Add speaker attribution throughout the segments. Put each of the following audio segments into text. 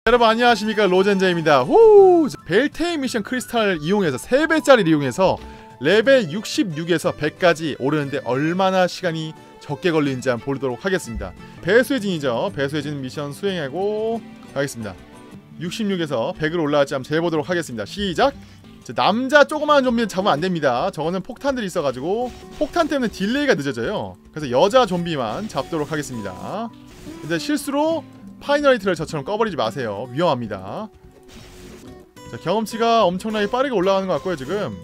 Speaker 1: 여러분 안녕하십니까, 로젠자입니다. 후! 벨테임 미션 크리스탈 이용해서 3배짜리를 이용해서 레벨 66에서 100까지 오르는데 얼마나 시간이 적게 걸리는지 한번 보도록 하겠습니다. 배수의 진이죠. 배수의 진 미션 수행하고 가겠습니다. 66에서 100으로 올라갈지 한번 재보도록 하겠습니다. 시작! 남자 조그마한 좀비는 잡으면 안됩니다. 저거는 폭탄들이 있어가지고 폭탄 때문에 딜레이가 늦어져요. 그래서 여자 좀비만 잡도록 하겠습니다. 근데 실수로 파이널리티를 저처럼 꺼버리지 마세요. 위험합니다. 자, 경험치가 엄청나게 빠르게 올라가는 것 같고요. 지금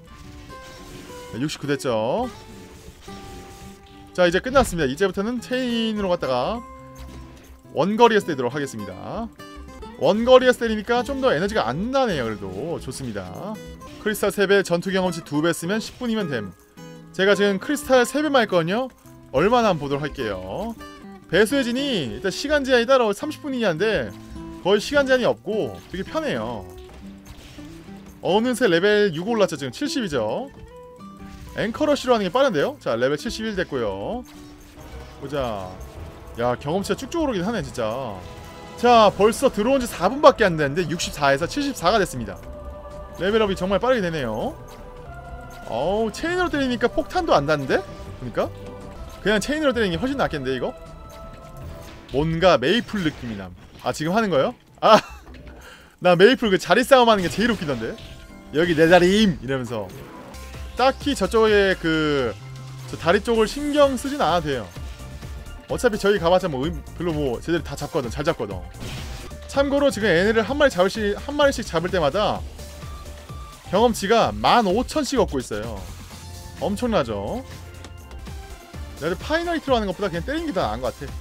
Speaker 1: 69 됐죠. 자, 이제 끝났습니다. 이제부터는 체인으로 갔다가 원거리에서 때리도록 하겠습니다. 원거리에서 때리니까 좀 더 에너지가 안 나네요. 그래도 좋습니다. 크리스탈 3배, 전투 경험치 2배 쓰면 10분이면 됨. 제가 지금 크리스탈 3배만 했거든요. 얼마나 한번 보도록 할게요. 배수의 진이 일단 시간 제한이 따로 30분이냐인데 거의 시간 제한이 없고 되게 편해요. 어느새 레벨 6 올랐죠. 지금 70이죠. 앵커러쉬로 하는 게 빠른데요. 자, 레벨 71 됐고요. 보자. 야, 경험치가 쭉쭉 오르긴 하네 진짜. 자, 벌써 들어온 지 4분밖에 안 됐는데 64에서 74가 됐습니다. 레벨업이 정말 빠르게 되네요. 어우, 체인으로 때리니까 폭탄도 안 닿는데? 보니까 그냥 체인으로 때리는 게 훨씬 낫겠는데 이거? 뭔가 메이플 느낌이 남. 아, 지금 하는 거예요? 아, 나 메이플 그 자리 싸움 하는 게 제일 웃기던데. 여기 내 자리임! 이러면서. 딱히 저쪽에 저 다리 쪽을 신경 쓰진 않아도 돼요. 어차피 저기 가봤자 뭐 별로 뭐 제대로 다 잡거든. 잘 잡거든. 참고로 지금 얘네를 한 마리씩 잡을 때마다 경험치가 15,000씩 얻고 있어요. 엄청나죠? 내가 파이널리티로 하는 것보다 그냥 때리는 게 더 나은 것 같아.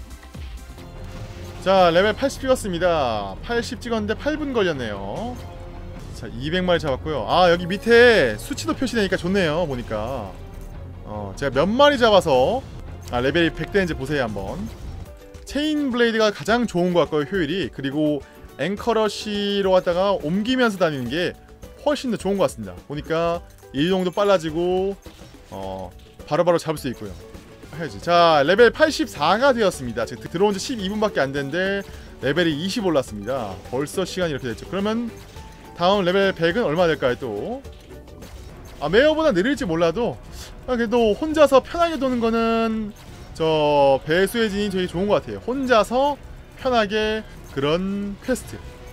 Speaker 1: 자, 레벨 80 찍었습니다. 80 찍었는데 8분 걸렸네요. 자, 200마리 잡았고요. 아, 여기 밑에 수치도 표시되니까 좋네요. 보니까 제가 몇 마리 잡아서 레벨이 100 되는지 보세요 한번. 체인 블레이드가 가장 좋은 것 같고요, 효율이. 그리고 앵커러쉬로 갔다가 옮기면서 다니는 게 훨씬 더 좋은 것 같습니다. 보니까 이동도 빨라지고 바로바로 잡을 수 있고요. 해야지. 자, 레벨 84가 되었습니다. 지금 들어온 지 12분밖에 안 됐는데 레벨이 20 올랐습니다. 벌써 시간이 이렇게 됐죠. 그러면 다음 레벨 100은 얼마 될까요 또? 메어보다 느릴지 몰라도 그래도 혼자서 편하게 도는 거는 저 배수의 진이 되게 좋은 것 같아요. 혼자서 편하게 그런 퀘스트.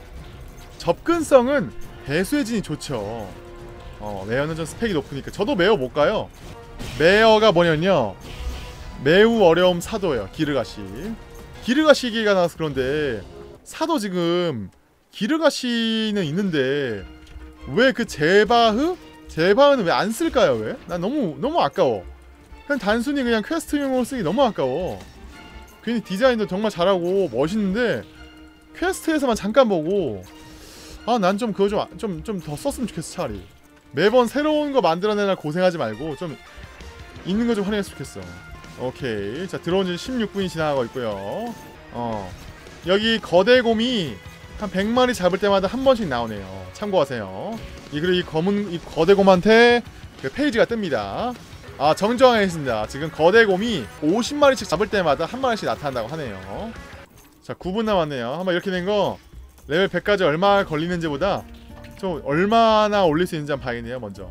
Speaker 1: 접근성은 배수의 진이 좋죠. 메어는 좀 스펙이 높으니까. 저도 메어 못 가요. 메어가 뭐냐면요, 매우 어려움 사도예요. 기르가시가 나와서 그런데 사도 지금 기르가시는 있는데 왜 그 제바흐는 왜 안 쓸까요? 왜? 난 너무 아까워. 그냥 단순히 그냥 퀘스트용으로 쓰기 너무 아까워. 괜히 디자인도 정말 잘하고 멋있는데 퀘스트에서만 잠깐 보고 난 좀 그거 좀 더 썼으면 좋겠어. 차라리 매번 새로운 거 만들어내나 고생하지 말고 좀 있는 거 좀 활용했으면 좋겠어. 오케이. 자, 들어온 지 16분이 지나가고 있고요. 여기 거대곰이 한 100마리 잡을 때마다 한 번씩 나오네요. 참고하세요. 그리고 이 거대곰한테 그 페이지가 뜹니다. 정정하게 했습니다. 지금 거대곰이 50마리씩 잡을 때마다 한 마리씩 나타난다고 하네요. 자, 9분 남았네요. 한번 이렇게 된 거 레벨 100까지 얼마 걸리는지보다 좀 얼마나 올릴 수 있는지 한번 봐야겠네요. 먼저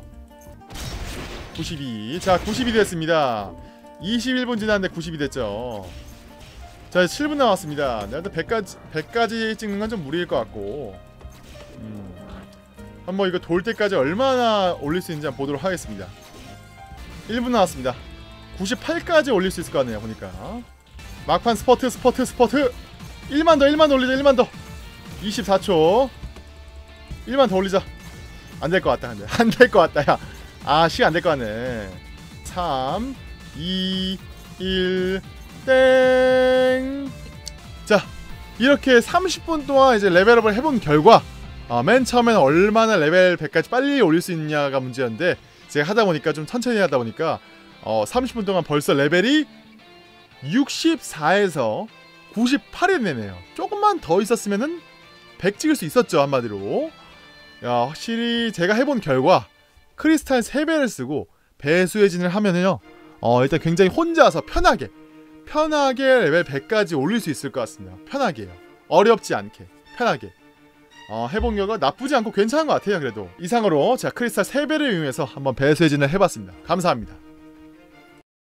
Speaker 1: 92. 자, 92 됐습니다. 21분 지났는데 90이 됐죠. 자, 7분 남았습니다. 내가 100까지 찍는 건 좀 무리일 것 같고 한번 이거 돌 때까지 얼마나 올릴 수 있는지 한번 보도록 하겠습니다. 1분 남았습니다. 98까지 올릴 수 있을 것 같네요. 보니까 막판 스퍼트 1만 더 올리자. 1만 더 24초 1만 더 올리자. 안 될 것 같다. 근데 안 될 것 같다. 야, 시간 안 될 것 같네. 3 2 1 땡. 자, 이렇게 30분 동안 이제 레벨업을 해본 결과 맨 처음에는 얼마나 레벨 100까지 빨리 올릴 수 있냐가 문제였는데 제가 하다보니까 좀 천천히 하다보니까 30분 동안 벌써 레벨이 64에서 98이 되네요. 조금만 더 있었으면은 100 찍을 수 있었죠. 한마디로. 야, 확실히 제가 해본 결과 크리스탈 3배를 쓰고 배수의 진을 하면은요 일단 굉장히 혼자서 편하게 레벨 100까지 올릴 수 있을 것 같습니다. 편하게요. 어렵지 않게. 편하게 해본 결과 나쁘지 않고 괜찮은 것 같아요. 그래도 이상으로 제가 크리스탈 3배를 이용해서 한번 배수진을 해봤습니다. 감사합니다.